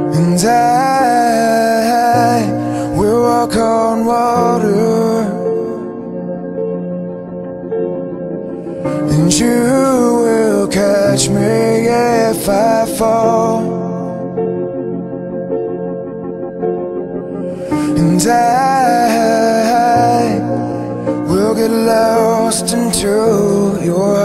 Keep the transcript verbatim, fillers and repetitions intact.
And I will walk on water, and you will catch me if I fall. And I will get lost into your